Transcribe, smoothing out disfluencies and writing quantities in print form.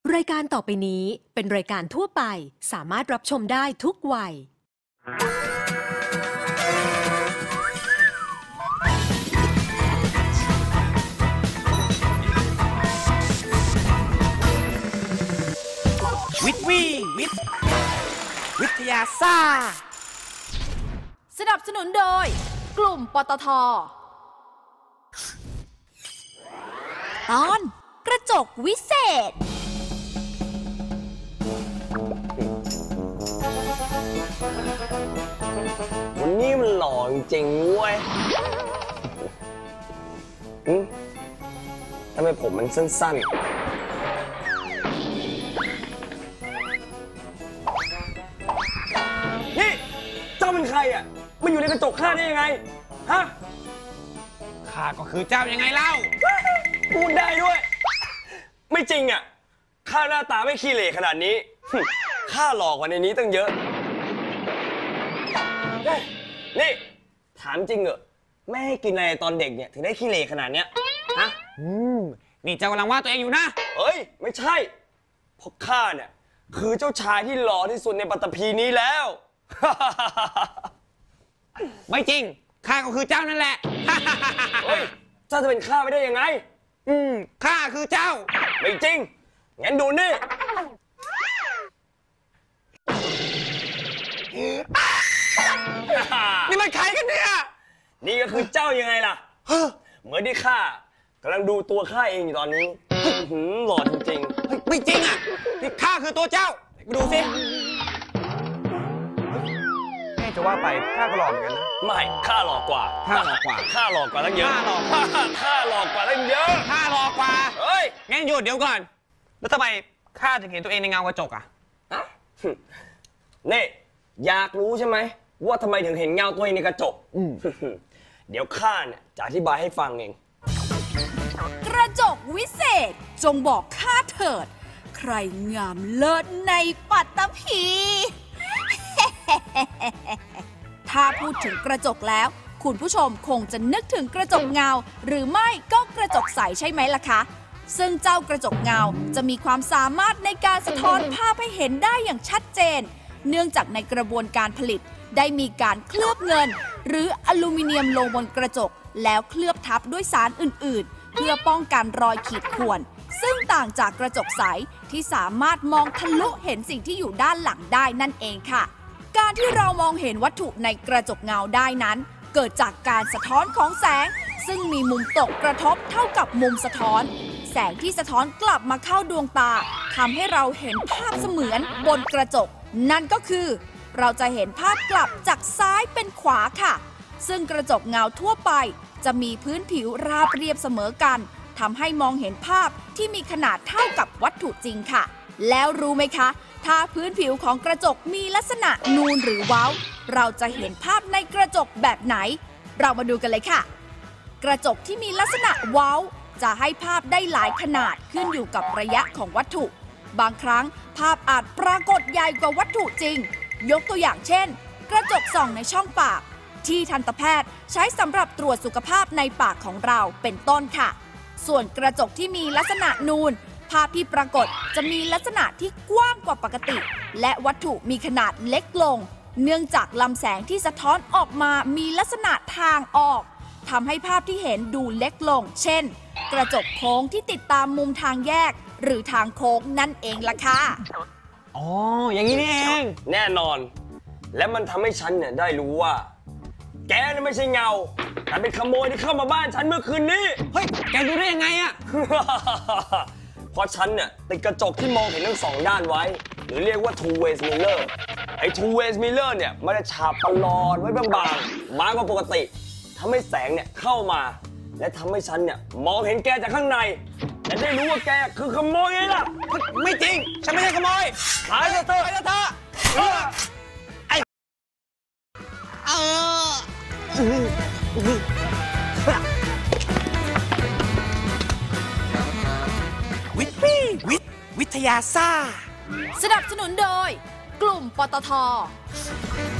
รายการต่อไปนี้เป็นรายการทั่วไปสามารถรับชมได้ทุกวัยวิทยาซ่าสนับสนุนโดยกลุ่มปตท.ตอนกระจกวิเศษวันนี้มันหล่อจริงๆเว้ยทำไมผมมันสั้นๆนี่เจ้าเป็นใครอ่ะมันอยู่ในกระจกข้าได้ยังไงฮะข้าก็คือเจ้ายังไงเล่าพูดได้ด้วยไม่จริงอ่ะข้าหน้าตาไม่ขี้เหร่ขนาดนี้ข้าหลอกกว่าในนี้ตั้งเยอะนี่ถามจริงเหรอแม่ให้กินอะไรตอนเด็กเนี่ยถึงได้ขี้เหร่ขนาดเนี้ยฮะนี่เจ้ากำลังว่าตัวเองอยู่นะเอ้ยไม่ใช่เพราะข้าเนี่ยคือเจ้าชายที่หล่อที่สุดในปัตตภีนี้แล้วไม่จริงข้าก็คือเจ้านั่นแหละเฮ้ยเจ้าจะเป็นข้าไม่ได้ยังไงข้าคือเจ้าไม่จริงงั้นดูนี่นี่มันใครกันเนี่ยนี่ก็คือเจ้ายังไงล่ะเหมือนที่ข้ากำลังดูตัวข้าเองอยู่ตอนนี้หล่อจริงๆไม่จริงอ่ะนี่ข้าคือตัวเจ้าดูสิจะว่าไปข้าก็หล่อเหมือนกันนะไม่ข้าหล่อกว่าข้าหล่อกว่าข้าหล่อกว่าตั้งเยอะข้าหล่อกว่าตั้งเยอะข้าหล่อกว่าเฮ้ยงั้นหยุดเดี๋ยวก่อนแล้วทำไมข้าถึงเห็นตัวเองในเงากระจกอ่ะนี่อยากรู้ใช่ไหมว่าทำไมถึงเห็นเงาตัวเองในกระจกเดี๋ยวข้าเนี่ยจะอธิบายให้ฟังเองกระจกวิเศษจงบอกข้าเถิดใครงามเลิศในปัตตภีถ้าพูดถึงกระจกแล้วคุณผู้ชมคงจะนึกถึงกระจกเงาหรือไม่ก็กระจกใสใช่ไหมล่ะคะซึ่งเจ้ากระจกเงาจะมีความสามารถในการสะท้อนภาพให้เห็นได้อย่างชัดเจนเนื่องจากในกระบวนการผลิตได้มีการเคลือบเงินหรืออลูมิเนียมลงบนกระจกแล้วเคลือบทับด้วยสารอื่นๆเพื่อป้องกันรอยขีดข่วนซึ่งต่างจากกระจกใสที่สามารถมองทะลุเห็นสิ่งที่อยู่ด้านหลังได้นั่นเองค่ะการที่เรามองเห็นวัตถุในกระจกเงาได้นั้นเกิดจากการสะท้อนของแสงซึ่งมีมุมตกกระทบเท่ากับมุมสะท้อนแสงที่สะท้อนกลับมาเข้าดวงตาทำให้เราเห็นภาพเสมือนบนกระจกนั่นก็คือเราจะเห็นภาพกลับจากซ้ายเป็นขวาค่ะซึ่งกระจกเงาทั่วไปจะมีพื้นผิวราบเรียบเสมอกันทำให้มองเห็นภาพที่มีขนาดเท่ากับวัตถุจริงค่ะแล้วรู้ไหมคะถ้าพื้นผิวของกระจกมีลักษณะนูนหรือเว้าเราจะเห็นภาพในกระจกแบบไหนเรามาดูกันเลยค่ะกระจกที่มีลักษณะเว้าจะให้ภาพได้หลายขนาดขึ้นอยู่กับระยะของวัตถุบางครั้งภาพอาจปรากฏใหญ่กว่าวัตถุจริงยกตัวอย่างเช่นกระจกส่องในช่องปากที่ทันตแพทย์ใช้สำหรับตรวจสุขภาพในปากของเราเป็นต้นค่ะส่วนกระจกที่มีลักษณะนูนภาพที่ปรากฏจะมีลักษณะที่กว้างกว่าปกติและวัตถุมีขนาดเล็กลงเนื่องจากลำแสงที่สะท้อนออกมามีลักษณะทางออกทำให้ภาพที่เห็นดูเล็กลงเช่นกระจกโค้งที่ติดตามมุมทางแยกหรือทางโค้งนั่นเองล่ะค่ะอ๋ออย่างนี้นี่เองแน่นอนและมันทำให้ฉันเนี่ยได้รู้ว่าแกน่ะไม่ใช่เงาแต่เป็นขโมยที่เข้ามาบ้านฉันเมื่อคืนนี้เฮ้ยแกรู้ได้ยังไงอะ เพราะฉันเนี่ยติดกระจกที่มองเห็นทั้งสองด้านไว้หรือเรียกว่า two ways mirror ไอ้ two ways mirror เนี่ยมันจะฉาบประหลอดไว้บางๆมากกว่าปกติทำให้แสงเนี่ยเข้ามาและทำให้ฉันเนี่ยมองเห็นแกจากข้างในและได้รู้ว่าแกคือขโมยไงล่ะไม่จริงฉันไม่ใช่ขโมยหายเถอะไอ้วิทยาซ่าสนับสนุนโดยกลุ่มปตท.